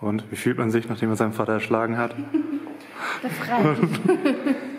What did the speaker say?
Und wie fühlt man sich, nachdem man seinen Vater erschlagen hat? Befreit.